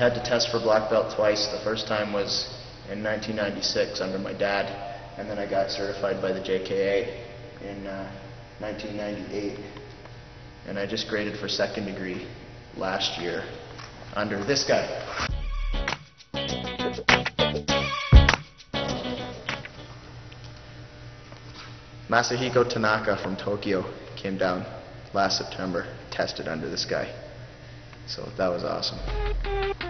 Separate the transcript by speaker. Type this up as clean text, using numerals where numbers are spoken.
Speaker 1: had to test for black belt twice. The first time was in 1996 under my dad, and then I got certified by the JKA in 1998. And I just graded for second degree last year under this guy. Masahiko Tanaka from Tokyo came down last September, tested under this guy. So that was awesome.